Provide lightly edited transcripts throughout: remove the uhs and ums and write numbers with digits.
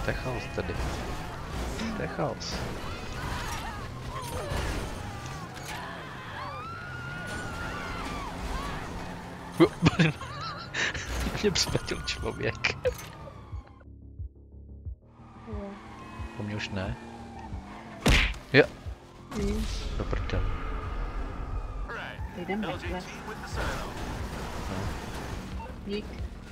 To je chaos tady. To je chaos. Mě přiletěl člověk. Po mně už ne. Jo. Do prdele. Jdeme takhle. Dík.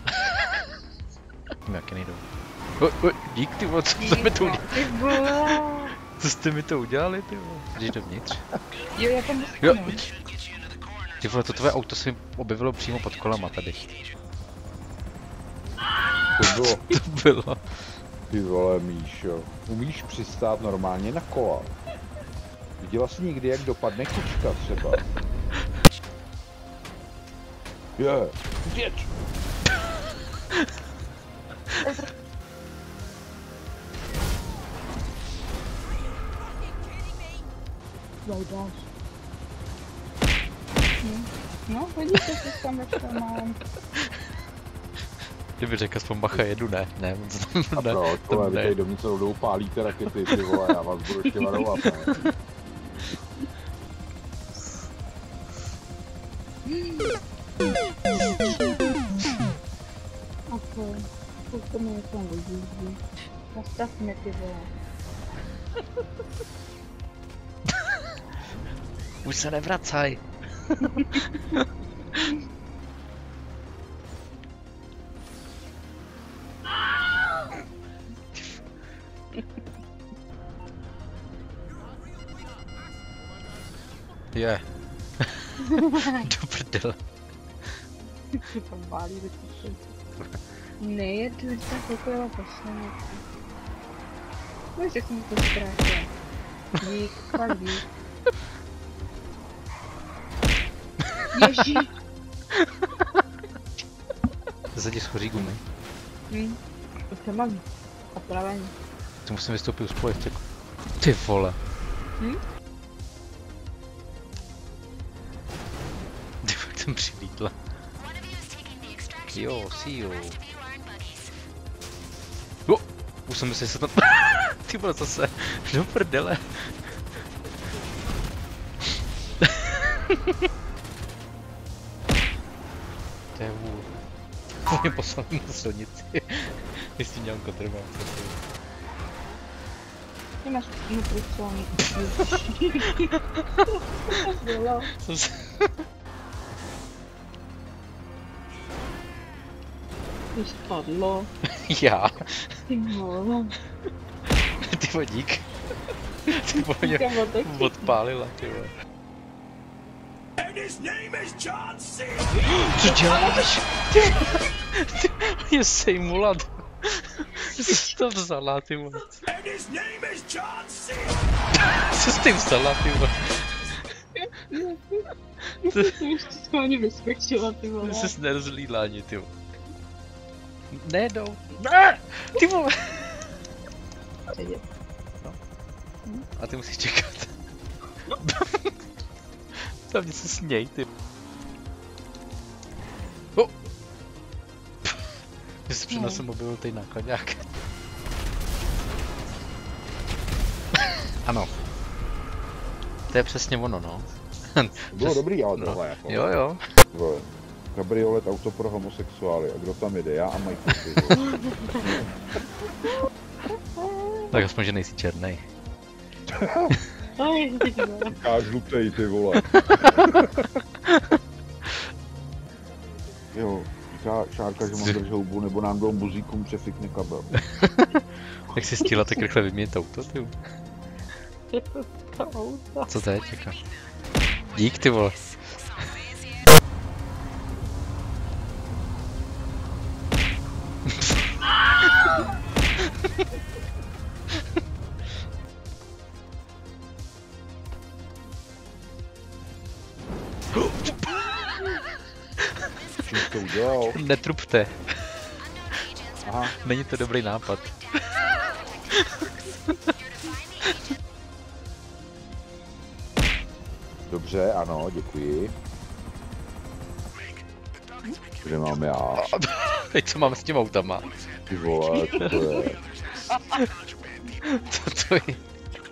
Jaký nejdou. Dík ty vole, co jste mi to udělali? Co jste mi to udělali ty vole? Jdeš dovnitř? Jo, já tam jo. Ty vole, to tvoje auto se mi objevilo přímo pod kolama tady. To bylo. To bylo. Ty vole, Míšo. Umíš přistát normálně na kola? Viděla jsi někdy, jak dopadne kočka třeba? Je, děč! Zajdáš. No, vidíte, co tam ještě mám. Kdyby řekl aspoň bacha jedu, ne, ne, moc tam ne. A proč, vole, vy tady dovnitř jdou pálíte rakety, ty vole, já vás budu ještě varovat, ne? Ok, to mě někam vyjíždí. Nastav mě ty vole. Už se nevracaj. Je. Do prdele. Co tam válí do piči. Nejedu, tak koukala posledně. Víš, jak jsem to ztrátil. Dík, fakt dík. Ježí. Zadě schoří gumy. To mám. A právě. To musím vystoupit u spojevce. Ty vole. Ty fakt jsem přilítla. Jo, see you. Už jsem myslel, že se tam... Ty vole, zase. Do prdele. To je vůl. Mě poslal na silnici. Jestli měl kotrvá. Ty máš nutricionální. Ty spadlo. Já. Ty vole. Ty vodík. Ty vole mě odpálila, ty vole. Co děláš? Ty je sejmulat. Jsi to vzala, ty vole. Co jsi tím vzala, ty vole? Ty už to schválně vyskočila, ty vole. Jsi nerozlídla ani, ty vole. Ne, jdou. Ne! Ty vole. No. A ty musíš čekat. Tam mě se sněj, ty. Že si přenosem objevil tady nákladňák. Ano. To je přesně ono, no. Bylo dobrý, ale tohle jako. Jo, jo. Vole. Kabriolet, auto pro homosexuály. A kdo tam jede? Já a Michael. Tak aspoň, že nejsi černej. Říká žlutej, ty vole. Jo, říká Šárka, že mám držet houbu, nebo nám dvou muzíkům přefikne kabel. Jak jsi stihla tak rychle vyměnit auto, ty? Co to je, čeká? Dík, ty vole. Čím jsi to udělal? Netrupte. Aha. Není to dobrý nápad. Dobře, ano, děkuji. Kde mám já? Teď co máme s těma autama? Ty vole, co to je? Co to je?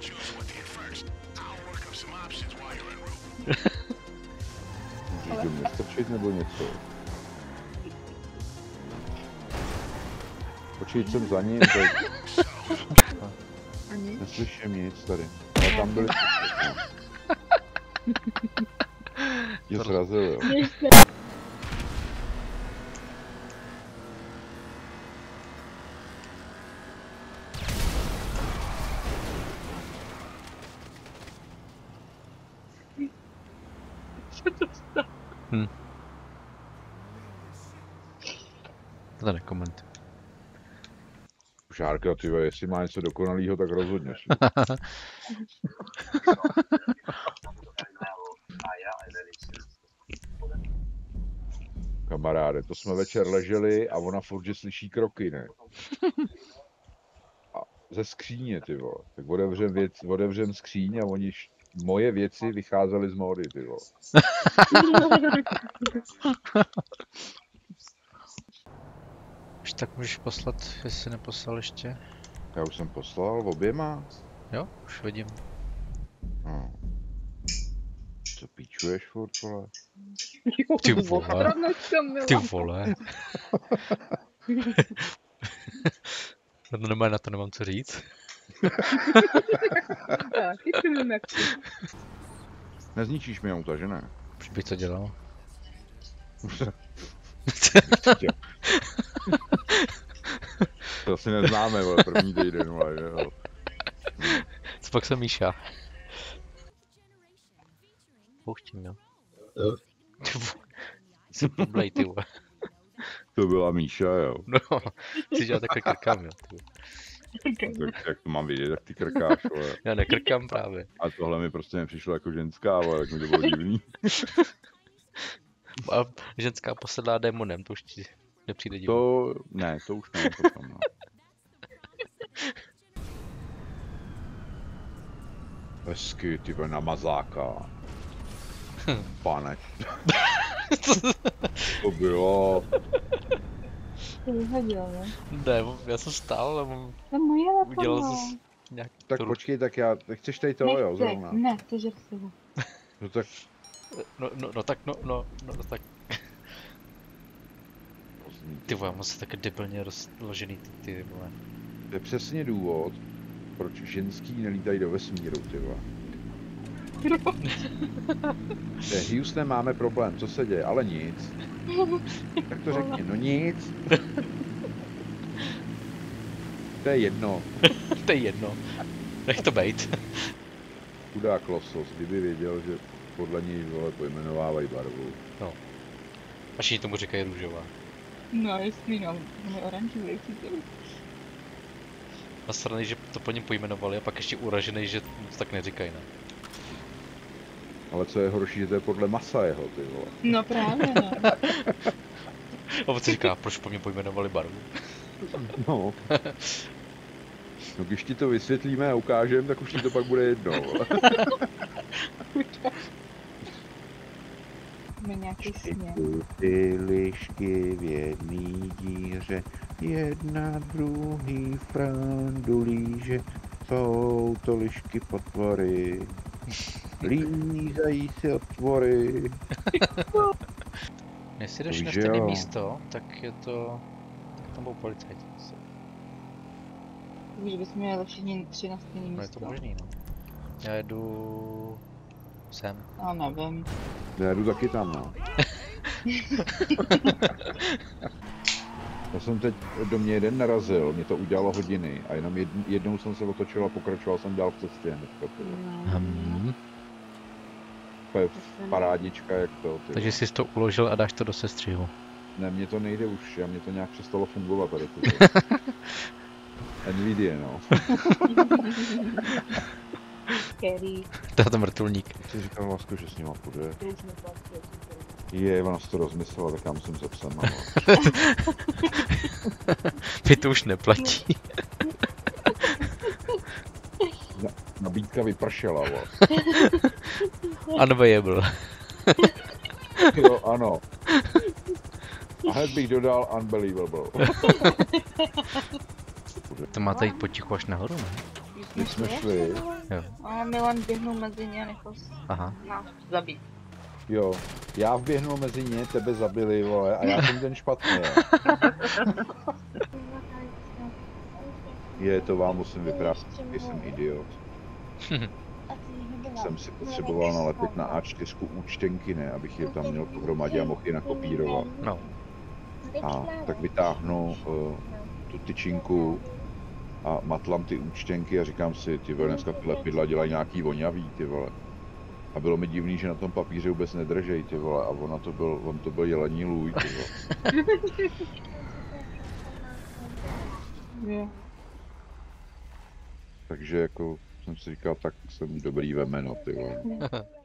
Můžeš do mě strčit nebo něco? Počkej, jsem za ním, teď. Ani? Neslyším nic tady. Ale tam byli... Tě zrazil, jo. Co to stalo? To nekomentuj. Žárka, ty vole, jestli má něco dokonalýho, tak rozhodně. Kamaráde, to jsme večer leželi a ona furt, že slyší kroky, ne? A ze skříně, ty vole. Tak otevřem skříň a oni moje věci vycházely z módy, ty vole. Už tak můžeš poslat, jestli neposlal ještě. Já už jsem poslal oběma. Jo, už vidím. No. Co píčuješ furt, vole? Ty vole. Ty vole. No nemá na to, nemám co říct. Taky si vím, jak to. Nezničíš mi auta, že ne? Už bych to dělal. To asi neznáme, vole, první týden, vole, jo. Co pak jsem Míša? Pouštím, jo. Ty vole. Jsi problej, ty vole. To byla Míša, jo. No, si dělal takhle krkám, jo. Ty. Tak jak to mám vidět, tak ty krkáš, vole. Já nekrkám právě. A tohle mi prostě nepřišlo jako ženská, vole, tak mi to bylo divný. A ženská posedlá démonem, to už ti nepřijde divný. To, ne, to už ne, potom, no. Hezky, ty vole, na mazáka. Pane. To bylo. To vyhodil, ne? Ne, já jsem stál, ale To je moje udělal letadlo. zase nějaký Tak to. počkej, tak já, tak chceš tady to, jo, zrovna. Ne, to žer si ho. No tak, No tak, no tak. Ty vole, já mám se také debilně rozložený ty vole. to je přesně důvod, proč ženský nelítají do vesmíru, ty vole. Houston, máme problém, co se děje, ale nic. Tak to řekni, no nic. To je jedno. To je jedno. Nech to bejt. Chudák losos, kdyby věděl, že podle něj, vole, pojmenovávají barvu. No. A všichni tomu říkají růžová. No jasný, no. On je oranžový, určitě. Nasranej, že to po něm pojmenovali a pak ještě uražený, že to tak neříkají, ne? Ale co je horší, že to je podle masa jeho, ty vole. No právě, no. A on si říká, proč po mě pojmenovali barvu? No. No když ti to vysvětlíme a ukážeme, tak už ti to pak bude jedno, vole. Má nějaký směr. Ty lišky v jedný díře, jedna druhý frandulíže, jsou to lišky potvory, lízají si otvory. Jestli jdeš To na víš, že stejné jo. místo, tak je to... Tak tam budou policajti. Víš, že bychom měli všichni tři na stejný No je místo. to možný, no. Já jedu... sem. Já nevím. Já jdu taky tam, no. Já jsem teď do mě jeden narazil, mě to udělalo hodiny a jenom jednou jsem se otočil a pokračoval jsem dál v cestě hnedka. To je parádička jak to. Ty. Takže jsi to uložil a dáš to do sestřihu. Ne, mně to nejde už, a mně to nějak přestalo fungovat tady. Nvidia, no. Kerry. To je ten vrtulník. Jak jsi říkal, Lásko, že s nima půjde? To už neplatí. Je, ona si to rozmyslela, tak já musím zapsat, no. Ty to už neplatí. Nabídka vypršela, vole. Unviable. Jo, ano. A hned bych dodal unbelievable. To máte jít potichu až nahoru, ne? Teď jsme šli, Jo. A Milan běhnul mezi ně a nechal Aha. nás zabít. jo. Já vběhnul mezi ně, tebe zabili, vole, a já jsem ten špatný. Je, to vám musím vyprávět, jsem idiot. Jsem si potřeboval nalepit na A4 účtenky, ne, abych je tam měl pohromadě a mohl je nakopírovat. No. A tak vytáhnu tu tyčinku a matlám ty účtenky a říkám si, ty vole, dneska ty lepidla dělají nějaký voňavý, ty vole. A bylo mi divný, že na tom papíře vůbec nedržej, ty vole, a on to byl jelení lůj, ty vole. Jo. Takže jako jsem si říkal, tak jsem dobrý ve jméno, ty vole.